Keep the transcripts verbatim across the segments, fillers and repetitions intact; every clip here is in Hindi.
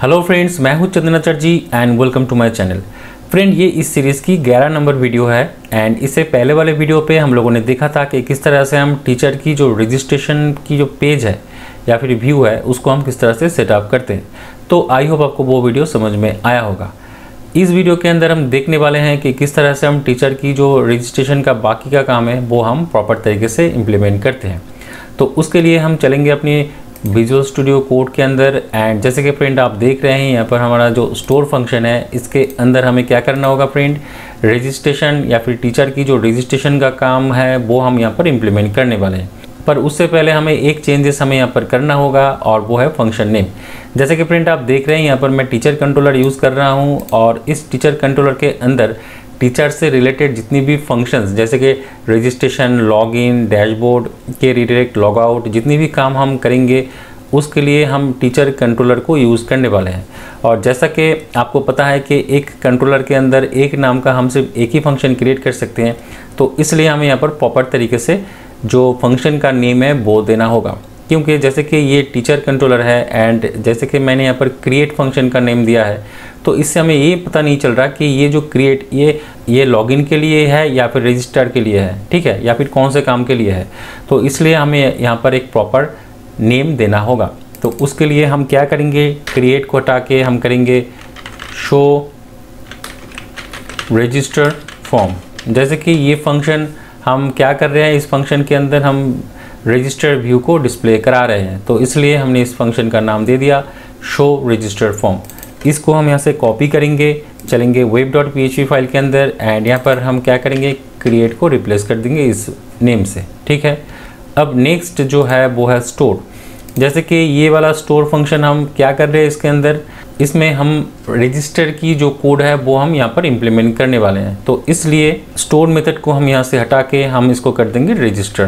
हेलो फ्रेंड्स, मैं हूं Chandan Chatterjee and welcome to my channel. Friend, ये इस सीरीज़ की ग्यारह नंबर वीडियो है एंड इससे पहले वाले वीडियो पे हम लोगों ने देखा था कि किस तरह से हम टीचर की जो रजिस्ट्रेशन की जो पेज है या फिर व्यू है उसको हम किस तरह से सेटअप करते हैं। तो आई होप आपको वो वीडियो समझ में आया होगा। इस वीडियो के अंदर हम देखने वाले हैं कि किस तरह से हम टीचर की जो रजिस्ट्रेशन का बाकी का काम है वो हम प्रॉपर तरीके से इम्प्लीमेंट करते हैं। तो उसके लिए हम चलेंगे अपनी विजुअल स्टूडियो कोड के अंदर एंड जैसे कि फ्रेंड आप देख रहे हैं यहाँ पर हमारा जो स्टोर फंक्शन है इसके अंदर हमें क्या करना होगा फ्रेंड, रजिस्ट्रेशन या फिर टीचर की जो रजिस्ट्रेशन का काम है वो हम यहाँ पर इम्प्लीमेंट करने वाले हैं। पर उससे पहले हमें एक चेंजेस हमें यहाँ पर करना होगा और वो है फंक्शन नेम। जैसे कि फ्रेंड आप देख रहे हैं यहाँ पर मैं टीचर कंट्रोलर यूज़ कर रहा हूँ और इस टीचर कंट्रोलर के अंदर टीचर से रिलेटेड जितनी भी फंक्शंस जैसे कि रजिस्ट्रेशन, लॉगिन, डैशबोर्ड के रिडायरेक्ट, लॉगआउट, जितनी भी काम हम करेंगे उसके लिए हम टीचर कंट्रोलर को यूज़ करने वाले हैं। और जैसा कि आपको पता है कि एक कंट्रोलर के अंदर एक नाम का हम सिर्फ एक ही फंक्शन क्रिएट कर सकते हैं, तो इसलिए हमें यहाँ पर प्रॉपर तरीके से जो फंक्शन का नेम है वो देना होगा। क्योंकि जैसे कि ये टीचर कंट्रोलर है एंड जैसे कि मैंने यहाँ पर क्रिएट फंक्शन का नेम दिया है, तो इससे हमें ये पता नहीं चल रहा कि ये जो क्रिएट ये ये लॉगिन के लिए है या फिर रजिस्टर के लिए है, ठीक है, या फिर कौन से काम के लिए है। तो इसलिए हमें यहाँ पर एक प्रॉपर नेम देना होगा। तो उसके लिए हम क्या करेंगे, क्रिएट को हटा के हम करेंगे शो रजिस्टर फॉर्म। जैसे कि ये फंक्शन हम क्या कर रहे हैं, इस फंक्शन के अंदर हम रजिस्टर व्यू को डिस्प्ले करा रहे हैं, तो इसलिए हमने इस फंक्शन का नाम दे दिया शो रजिस्टर फॉर्म। इसको हम यहाँ से कॉपी करेंगे, चलेंगे web dot P H P file के अंदर एंड यहाँ पर हम क्या करेंगे, क्रिएट को रिप्लेस कर देंगे इस नेम से, ठीक है। अब नेक्स्ट जो है वो है स्टोर। जैसे कि ये वाला स्टोर फंक्शन हम क्या कर रहे हैं इसके अंदर, इसमें हम रजिस्टर की जो कोड है वो हम यहाँ पर इम्प्लीमेंट करने वाले हैं। तो इसलिए स्टोर मेथड को हम यहाँ से हटा के हम इसको कर देंगे रजिस्टर,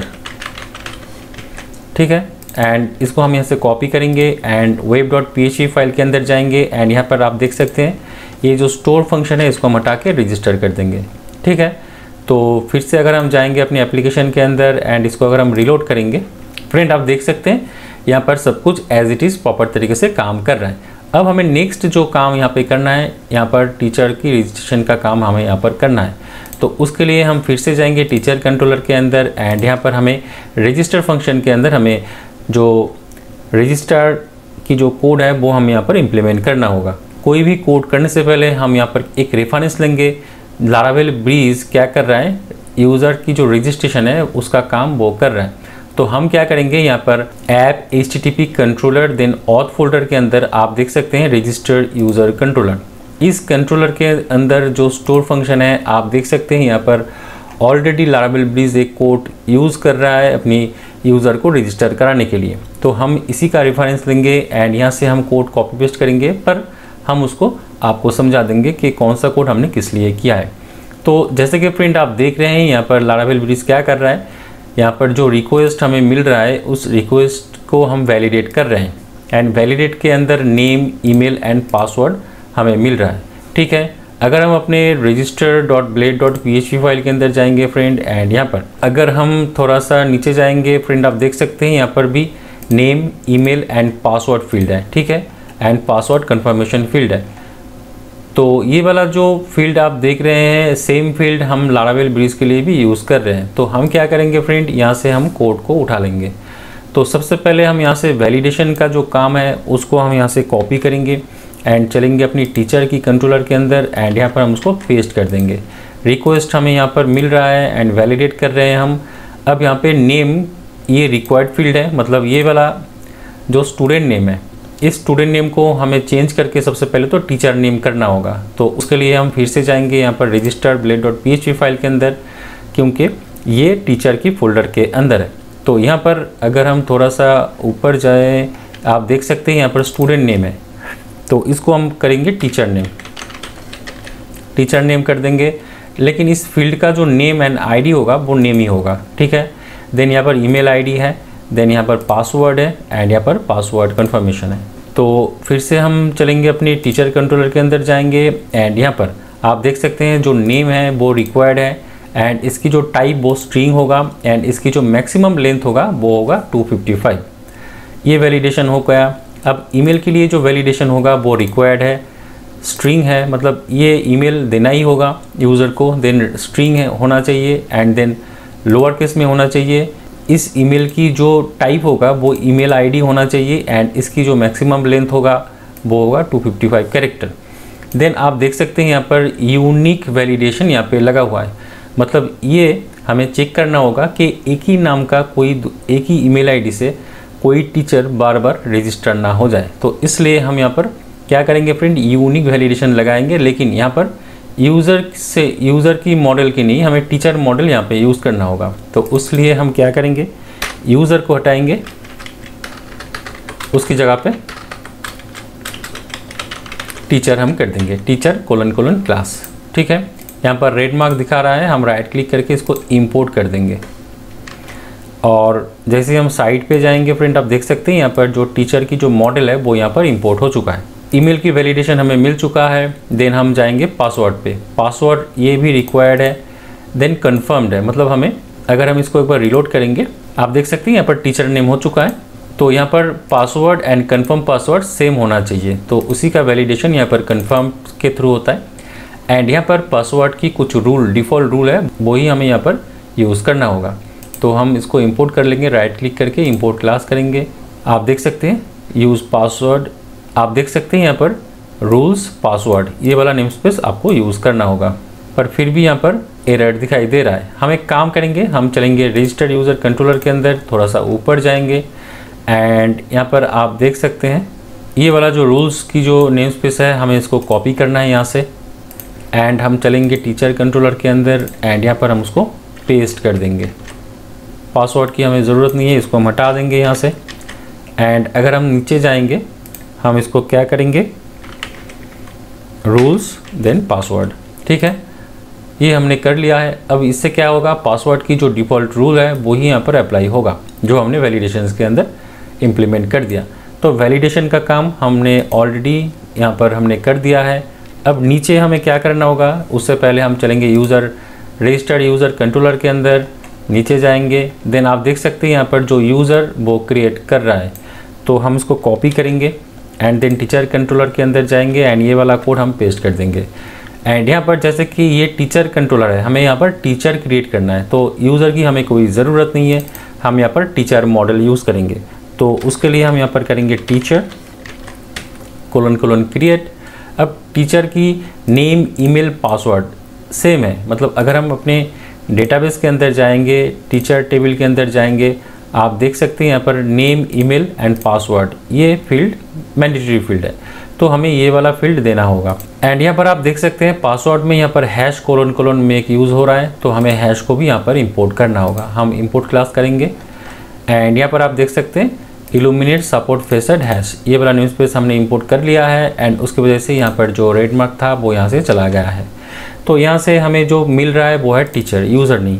ठीक है। एंड इसको हम यहाँ से कॉपी करेंगे and web dot P H P file के अंदर जाएंगे एंड यहाँ पर आप देख सकते हैं ये जो स्टोर फंक्शन है इसको हम हटा के रजिस्टर कर देंगे, ठीक है। तो फिर से अगर हम जाएंगे अपनी एप्लीकेशन के अंदर एंड इसको अगर हम रिलोड करेंगे, फ्रेंड आप देख सकते हैं यहाँ पर सब कुछ एज इट इज़ प्रॉपर तरीके से काम कर रहा है। अब हमें नेक्स्ट जो काम यहाँ पे करना है, यहाँ पर टीचर की रजिस्ट्रेशन का काम हमें यहाँ पर करना है। तो उसके लिए हम फिर से जाएंगे टीचर कंट्रोलर के अंदर एंड यहाँ पर हमें रजिस्टर फंक्शन के अंदर हमें जो रजिस्टर की जो कोड है वो हम यहाँ पर इम्प्लीमेंट करना होगा। कोई भी कोड करने से पहले हम यहाँ पर एक रेफरेंस लेंगे। लारावेल ब्रीज क्या कर रहा है, यूज़र की जो रजिस्ट्रेशन है उसका काम वो कर रहा है। तो हम क्या करेंगे, यहाँ पर app H T T P controller then auth folder के अंदर आप देख सकते हैं रजिस्टर्ड यूज़र कंट्रोलर। इस कंट्रोलर के अंदर जो स्टोर फंक्शन है आप देख सकते हैं यहाँ पर ऑलरेडी लारावेल ब्रीज एक कोड यूज़ कर रहा है अपनी यूज़र को रजिस्टर कराने के लिए। तो हम इसी का रेफरेंस लेंगे एंड यहाँ से हम कोड कॉपी पेस्ट करेंगे, पर हम उसको आपको समझा देंगे कि कौन सा कोड हमने किस लिए किया है। तो जैसे कि फ्रेंड आप देख रहे हैं यहाँ पर लारावेल ब्रीज क्या कर रहा है, यहाँ पर जो रिक्वेस्ट हमें मिल रहा है उस रिक्वेस्ट को हम वैलिडेट कर रहे हैं एंड वैलिडेट के अंदर नेम, ईमेल एंड पासवर्ड हमें मिल रहा है, ठीक है। अगर हम अपने register dot blade dot P H P file के अंदर जाएंगे फ्रेंड एंड यहाँ पर अगर हम थोड़ा सा नीचे जाएंगे फ्रेंड आप देख सकते हैं यहाँ पर भी name, email and password field है, ठीक है, एंड पासवर्ड कंफर्मेशन फील्ड है। तो ये वाला जो फील्ड आप देख रहे हैं सेम फील्ड हम लारावेल ब्रीज के लिए भी यूज़ कर रहे हैं। तो हम क्या करेंगे फ्रेंड, यहाँ से हम कोड को उठा लेंगे। तो सबसे पहले हम यहाँ से वैलिडेशन का जो काम है उसको हम यहाँ से कॉपी करेंगे एंड चलेंगे अपनी टीचर की कंट्रोलर के अंदर एंड यहाँ पर हम उसको पेस्ट कर देंगे। रिक्वेस्ट हमें यहाँ पर मिल रहा है एंड वैलिडेट कर रहे हैं हम। अब यहाँ पे नेम ये रिक्वायर्ड फील्ड है, मतलब ये वाला जो स्टूडेंट नेम है इस स्टूडेंट नेम को हमें चेंज करके सबसे पहले तो टीचर नेम करना होगा। तो उसके लिए हम फिर से जाएंगे यहाँ पर register blade dot P H P file के अंदर, क्योंकि ये टीचर की फोल्डर के अंदर है। तो यहाँ पर अगर हम थोड़ा सा ऊपर जाएँ आप देख सकते हैं यहाँ पर स्टूडेंट नेम है, तो इसको हम करेंगे टीचर नेम, टीचर नेम कर देंगे। लेकिन इस फील्ड का जो नेम एंड आईडी होगा वो नेम ही होगा, ठीक है। देन यहाँ पर ईमेल आईडी है, देन यहाँ पर पासवर्ड है एंड यहाँ पर पासवर्ड कंफर्मेशन है। तो फिर से हम चलेंगे अपनी टीचर कंट्रोलर के अंदर जाएंगे एंड यहाँ पर आप देख सकते हैं जो नेम है वो रिक्वायर्ड है एंड इसकी जो टाइप वो स्ट्रिंग होगा एंड इसकी जो मैक्सिमम लेंथ होगा वो होगा टू फिफ्टी फाइव। ये वैलिडेशन हो गया। अब ईमेल के लिए जो वैलिडेशन होगा वो रिक्वायर्ड है, स्ट्रिंग है, मतलब ये ईमेल देना ही होगा यूज़र को, देन स्ट्रिंग है होना चाहिए एंड देन लोअर केस में होना चाहिए। इस ईमेल की जो टाइप होगा वो ईमेल आईडी होना चाहिए एंड इसकी जो मैक्सिमम लेंथ होगा वो होगा two fifty five character. Then आप देख सकते हैं यहाँ पर यूनिक वैलिडेशन यहाँ पे लगा हुआ है, मतलब ये हमें चेक करना होगा कि एक ही नाम का कोई एक ही ईमेल आईडी से कोई टीचर बार बार रजिस्टर ना हो जाए। तो इसलिए हम यहाँ पर क्या करेंगे फ्रेंड, यूनिक वैलिडेशन लगाएंगे, लेकिन यहाँ पर यूज़र से यूज़र की मॉडल की नहीं, हमें टीचर मॉडल यहाँ पे यूज़ करना होगा। तो उसलिए हम क्या करेंगे, यूज़र को हटाएंगे, उसकी जगह पे टीचर हम कर देंगे, टीचर कोलन कोलन क्लास। ठीक है, यहाँ पर रेड मार्क दिखा रहा है, हम राइट क्लिक करके इसको इंपोर्ट कर देंगे और जैसे हम साइट पे जाएंगे फ्रेंड, आप देख सकते हैं यहाँ पर जो टीचर की जो मॉडल है वो यहाँ पर इंपोर्ट हो चुका है। ईमेल की वैलिडेशन हमें मिल चुका है। देन हम जाएंगे पासवर्ड पे, पासवर्ड ये भी रिक्वायर्ड है। देन कन्फर्म्ड है, मतलब हमें अगर हम इसको एक बार रिलोड करेंगे, आप देख सकते हैं यहाँ पर टीचर नेम हो चुका है। तो यहाँ पर password and confirm password same होना चाहिए, तो उसी का वैलिडेशन यहाँ पर कन्फर्म के थ्रू होता है। एंड यहाँ पर पासवर्ड की कुछ रूल, डिफ़ॉल्ट रूल है, वही हमें यहाँ पर यूज़ करना होगा। तो हम इसको इंपोर्ट कर लेंगे, राइट क्लिक करके इंपोर्ट क्लास करेंगे। आप देख सकते हैं यूज़ पासवर्ड, आप देख सकते हैं यहाँ पर रूल्स पासवर्ड, ये वाला नेम स्पेस आपको यूज़ करना होगा, पर फिर भी यहाँ पर एरर दिखाई दे रहा है। हम एक काम करेंगे, हम चलेंगे रजिस्टर्ड यूज़र कंट्रोलर के अंदर, थोड़ा सा ऊपर जाएंगे एंड यहाँ पर आप देख सकते हैं ये वाला जो रूल्स की जो नेम स्पेस है, हमें इसको कॉपी करना है यहाँ से एंड हम चलेंगे टीचर कंट्रोलर के अंदर एंड यहाँ पर हम उसको पेस्ट कर देंगे। पासवर्ड की हमें ज़रूरत नहीं है, इसको हम हटा देंगे यहाँ से। एंड अगर हम नीचे जाएंगे, हम इसको क्या करेंगे, रूल्स देन पासवर्ड। ठीक है, ये हमने कर लिया है। अब इससे क्या होगा, पासवर्ड की जो डिफ़ॉल्ट रूल है वही यहाँ पर अप्लाई होगा, जो हमने वैलिडेशन के अंदर इम्प्लीमेंट कर दिया। तो वैलिडेशन का काम हमने ऑलरेडी यहाँ पर हमने कर दिया है। अब नीचे हमें क्या करना होगा, उससे पहले हम चलेंगे यूज़र रजिस्टर्ड यूज़र कंट्रोलर के अंदर, नीचे जाएंगे। देन आप देख सकते हैं यहाँ पर जो यूज़र वो क्रिएट कर रहा है, तो हम इसको कॉपी करेंगे एंड देन टीचर कंट्रोलर के अंदर जाएंगे एंड ये वाला कोड हम पेस्ट कर देंगे। एंड यहाँ पर जैसे कि ये टीचर कंट्रोलर है, हमें यहाँ पर टीचर क्रिएट करना है, तो यूज़र की हमें कोई ज़रूरत नहीं है, हम यहाँ पर टीचर मॉडल यूज़ करेंगे। तो उसके लिए हम यहाँ पर करेंगे टीचर कोलन कोलन क्रिएट। अब टीचर की नेम ईमेल पासवर्ड सेम है, मतलब अगर हम अपने डेटाबेस के अंदर जाएंगे, टीचर टेबल के अंदर जाएंगे, आप देख सकते हैं यहाँ पर नेम ईमेल एंड पासवर्ड, ये फील्ड मैंडेटरी फील्ड है, तो हमें ये वाला फील्ड देना होगा। एंड यहाँ पर आप देख सकते हैं पासवर्ड में यहाँ पर hash colon colon make use हो रहा है, तो हमें हैश को भी यहाँ पर इंपोर्ट करना होगा। हम इंपोर्ट क्लास करेंगे एंड यहाँ पर आप देख सकते हैं इल्यूमिनेट सपोर्ट फेसड हैश, ये वाला नेम स्पेस हमने इंपोर्ट कर लिया है एंड उसकी वजह से यहाँ पर जो रेड मार्क था वो यहाँ से चला गया है। तो यहाँ से हमें जो मिल रहा है वो है टीचर, यूज़र नहीं।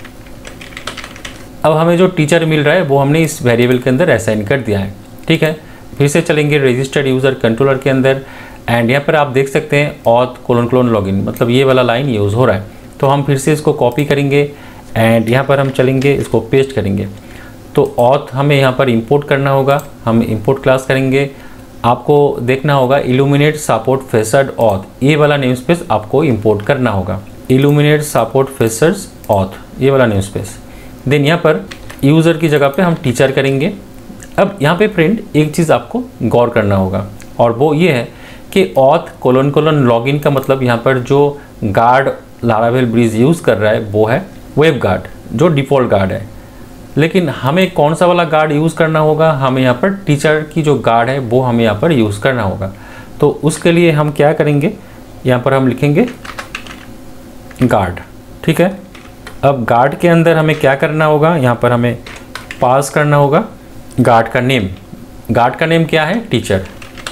अब हमें जो टीचर मिल रहा है वो हमने इस वेरिएबल के अंदर असाइन कर दिया है। ठीक है, फिर से चलेंगे रजिस्टर्ड यूज़र कंट्रोलर के अंदर एंड यहाँ पर आप देख सकते हैं ऑथ कोलन कोलन लॉगिन, मतलब ये वाला लाइन यूज़ हो रहा है। तो हम फिर से इसको कॉपी करेंगे एंड यहाँ पर हम चलेंगे, इसको पेस्ट करेंगे। तो ऑथ हमें यहाँ पर इंपोर्ट करना होगा, हम इंपोर्ट क्लास करेंगे। आपको देखना होगा इल्यूमिनेट सपोर्ट फेसड ऑथ, ये वाला नेम स्पेस आपको इंपोर्ट करना होगा, इल्यूमिनेट सपोर्ट फेसड ऑथ, ये वाला नेम स्पेस। देन यहाँ पर यूज़र की जगह पे हम टीचर करेंगे। अब यहाँ पे फ्रेंड एक चीज़ आपको गौर करना होगा और वो ये है कि ऑथ कोलन कोलन लॉगिन का मतलब यहाँ पर जो गार्ड लारावेल ब्रिज यूज़ कर रहा है वो है वेब गार्ड, जो डिफ़ॉल्ट गार्ड है। लेकिन हमें कौन सा वाला गार्ड यूज़ करना होगा, हमें यहाँ पर टीचर की जो गार्ड है वो हमें यहाँ पर यूज़ करना होगा। तो उसके लिए हम क्या करेंगे, यहाँ पर हम लिखेंगे गार्ड। ठीक है, अब गार्ड के अंदर हमें क्या करना होगा, यहाँ पर हमें पास करना होगा गार्ड का नेम। गार्ड का नेम क्या है, टीचर।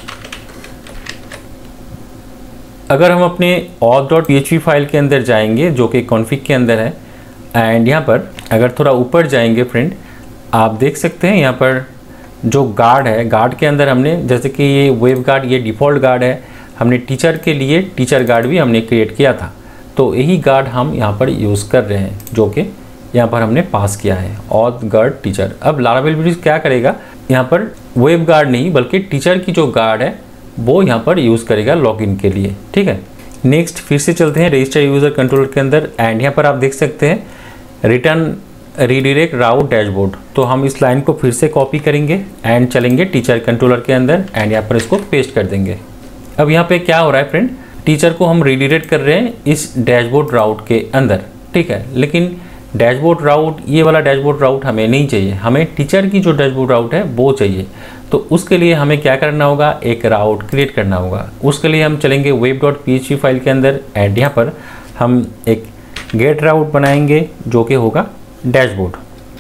अगर हम अपने auth dot P H P file के अंदर जाएंगे जो कि कॉन्फ़िग के अंदर है एंड यहाँ पर अगर थोड़ा ऊपर जाएंगे फ्रेंड, आप देख सकते हैं यहाँ पर जो गार्ड है, गार्ड के अंदर हमने जैसे कि ये वेब गार्ड, ये डिफ़ॉल्ट गार्ड है, हमने टीचर के लिए टीचर गार्ड भी हमने क्रिएट किया था। तो यही गार्ड हम यहाँ पर यूज़ कर रहे हैं, जो कि यहाँ पर हमने पास किया है ऑथ गार्ड टीचर। अब लारावेल ब्रिज क्या करेगा, यहाँ पर वेब गार्ड नहीं बल्कि टीचर की जो गार्ड है वो यहाँ पर यूज़ करेगा लॉगिन के लिए। ठीक है, नेक्स्ट फिर से चलते हैं रजिस्टर यूज़र कंट्रोलर के अंदर एंड यहाँ पर आप देख सकते हैं रिटर्न रीडायरेक्ट राउट डैशबोर्ड। तो हम इस लाइन को फिर से कॉपी करेंगे एंड चलेंगे टीचर कंट्रोलर के अंदर एंड यहाँ पर इसको पेस्ट कर देंगे। अब यहाँ पे क्या हो रहा है फ्रेंड, टीचर को हम रीडायरेक्ट कर रहे हैं इस डैशबोर्ड राउट के अंदर। ठीक है, लेकिन डैशबोर्ड राउट ये वाला डैशबोर्ड राउट हमें नहीं चाहिए, हमें टीचर की जो डैशबोर्ड राउट है वो चाहिए। तो उसके लिए हमें क्या करना होगा, एक राउट क्रिएट करना होगा। उसके लिए हम चलेंगे web dot P H P file के अंदर एंड यहाँ पर हम एक गेट राउट बनाएंगे जो कि होगा dashboard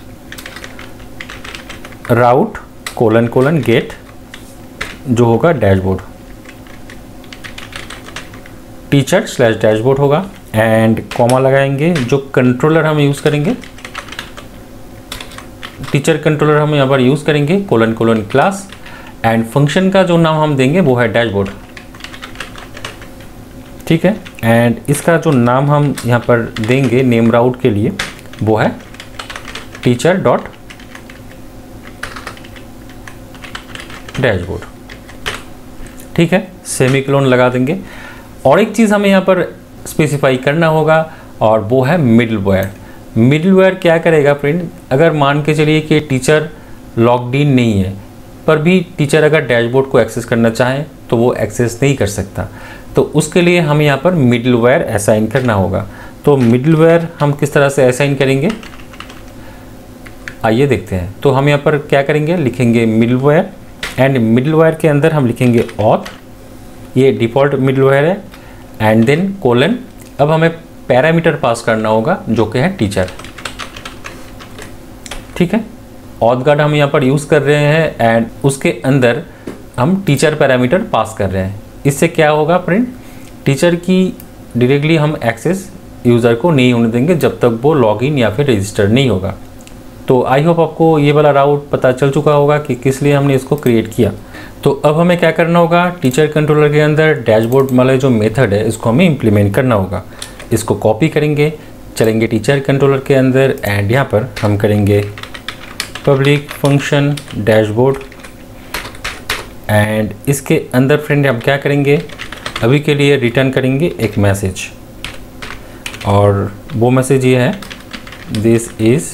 route colon colon get जो होगा डैशबोर्ड टीचर स्लैश डैशबोर्ड होगा एंड कॉमा लगाएंगे। जो कंट्रोलर हम यूज़ करेंगे टीचर कंट्रोलर हम यहाँ पर यूज़ करेंगे colon colon class and function का जो नाम हम देंगे वो है डैशबोर्ड। ठीक है, एंड इसका जो नाम हम यहाँ पर देंगे नेम राउट के लिए वो है टीचर डॉट डैशबोर्ड। ठीक है, सेमीकोलन लगा देंगे। और एक चीज़ हमें यहाँ पर स्पेसिफाई करना होगा और वो है मिडलवेयर। मिडलवेयर क्या करेगा फ्रेंड, अगर मान के चलिए कि टीचर लॉग्ड इन नहीं है पर भी टीचर अगर डैशबोर्ड को एक्सेस करना चाहे तो वो एक्सेस नहीं कर सकता। तो उसके लिए हमें यहाँ पर मिडलवेयर असाइन करना होगा। तो मिडलवेयर हम किस तरह से असाइन करेंगे आइए देखते हैं। तो हम यहाँ पर क्या करेंगे, लिखेंगे मिडलवेयर एंड मिडलवेयर के अंदर हम लिखेंगे ऑथ, ये डिफ़ॉल्ट मिडलवेयर है एंड देन कोलन। अब हमें पैरामीटर पास करना होगा जो कि है टीचर। ठीक है, ऑथ गार्ड हम यहाँ पर यूज़ कर रहे हैं एंड उसके अंदर हम टीचर पैरामीटर पास कर रहे हैं। इससे क्या होगा फ्रेंड, टीचर की डायरेक्टली हम एक्सेस यूज़र को नहीं होने देंगे जब तक वो लॉगिन या फिर रजिस्टर नहीं होगा। तो आई होप आपको ये वाला राउट पता चल चुका होगा कि किस लिए हमने इसको क्रिएट किया। तो अब हमें क्या करना होगा, टीचर कंट्रोलर के अंदर डैशबोर्ड वाला जो मेथड है इसको हमें इम्प्लीमेंट करना होगा। इसको कॉपी करेंगे, चलेंगे टीचर कंट्रोलर के अंदर एंड यहाँ पर हम करेंगे पब्लिक फंक्शन डैशबोर्ड एंड इसके अंदर फ्रेंड हम क्या करेंगे, अभी के लिए रिटर्न करेंगे एक मैसेज और वो मैसेज ये है दिस इज़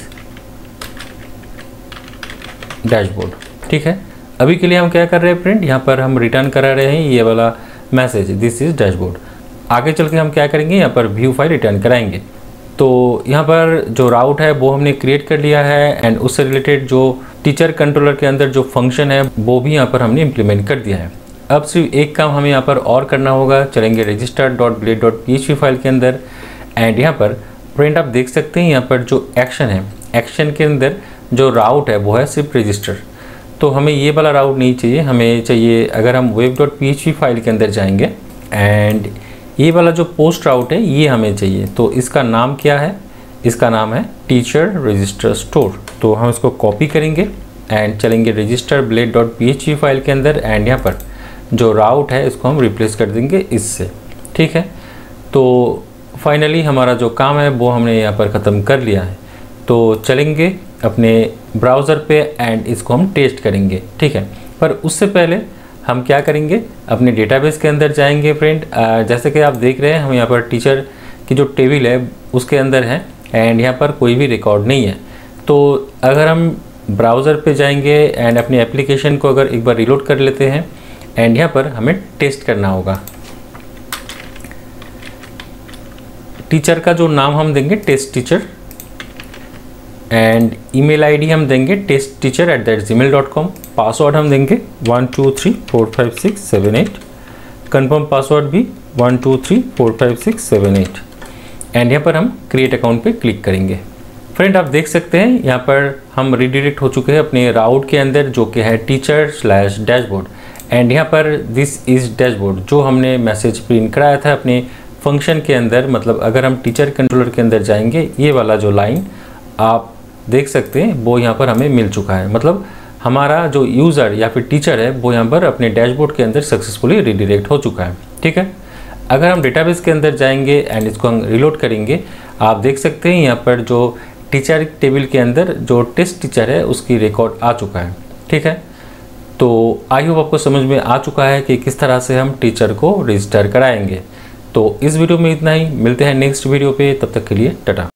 डैशबोर्ड। ठीक है, अभी के लिए हम क्या कर रहे हैं फ्रेंड, यहाँ पर हम रिटर्न करा रहे हैं ये वाला मैसेज दिस इज़ डैशबोर्ड। आगे चल के हम क्या करेंगे, यहाँ पर व्यू फाइल रिटर्न कराएंगे। तो यहाँ पर जो राउट है वो हमने क्रिएट कर लिया है एंड उससे रिलेटेड जो टीचर कंट्रोलर के अंदर जो फंक्शन है वो भी यहाँ पर हमने इम्प्लीमेंट कर दिया है। अब सिर्फ एक काम हमें यहाँ पर और करना होगा, चलेंगे register dot blade dot P H P file के अंदर एंड यहाँ पर फ्रेंड आप देख सकते हैं यहाँ पर जो एक्शन है, एक्शन के अंदर जो राउट है वो है सिर्फ रजिस्टर। तो हमें ये वाला राउट नहीं चाहिए, हमें चाहिए अगर हम web dot P H P file के अंदर जाएंगे एंड ये वाला जो पोस्ट राउट है ये हमें चाहिए। तो इसका नाम क्या है, इसका नाम है टीचर रजिस्टर स्टोर। तो हम इसको कॉपी करेंगे एंड चलेंगे register blade dot P H P file के अंदर एंड यहाँ पर जो राउट है इसको हम रिप्लेस कर देंगे इससे। ठीक है, तो फाइनली हमारा जो काम है वो हमने यहाँ पर ख़त्म कर लिया है। तो चलेंगे अपने ब्राउज़र पे एंड इसको हम टेस्ट करेंगे। ठीक है, पर उससे पहले हम क्या करेंगे, अपने डेटाबेस के अंदर जाएंगे फ्रेंड। जैसे कि आप देख रहे हैं हम यहाँ पर टीचर की जो टेबल है उसके अंदर है एंड यहाँ पर कोई भी रिकॉर्ड नहीं है। तो अगर हम ब्राउज़र पे जाएंगे एंड अपनी एप्लीकेशन को अगर एक बार रिलोड कर लेते हैं एंड यहाँ पर हमें टेस्ट करना होगा। टीचर का जो नाम हम देंगे test teacher and email ID हम देंगे test teacher at that Gmail dot com. Password हम देंगे one two three four five six seven eight, confirm password भी one two three four five six seven eight and यहाँ पर हम क्रिएट अकाउंट पे क्लिक करेंगे। फ्रेंड आप देख सकते हैं यहाँ पर हम रिडायरेक्ट हो चुके हैं अपने राउट के अंदर जो कि है टीचर स्लैश डैशबोर्ड एंड यहाँ पर दिस इज़ डैशबोर्ड जो हमने मैसेज प्रिंट कराया था अपने फंक्शन के अंदर। मतलब अगर हम टीचर कंट्रोलर के अंदर जाएंगे ये वाला जो लाइन आप देख सकते हैं वो यहाँ पर हमें मिल चुका है। मतलब हमारा जो यूज़र या फिर टीचर है वो यहाँ पर अपने डैशबोर्ड के अंदर सक्सेसफुली रिडायरेक्ट हो चुका है। ठीक है, अगर हम डेटाबेस के अंदर जाएंगे एंड इसको हम रिलोड करेंगे आप देख सकते हैं यहाँ पर जो टीचर टेबल के अंदर जो टेस्ट टीचर है उसकी रिकॉर्ड आ चुका है ठीक है, तो आई होप आपको समझ में आ चुका है कि किस तरह से हम टीचर को रजिस्टर कराएंगे। तो इस वीडियो में इतना ही, मिलते हैं नेक्स्ट वीडियो पे, तब तक के लिए टाटा।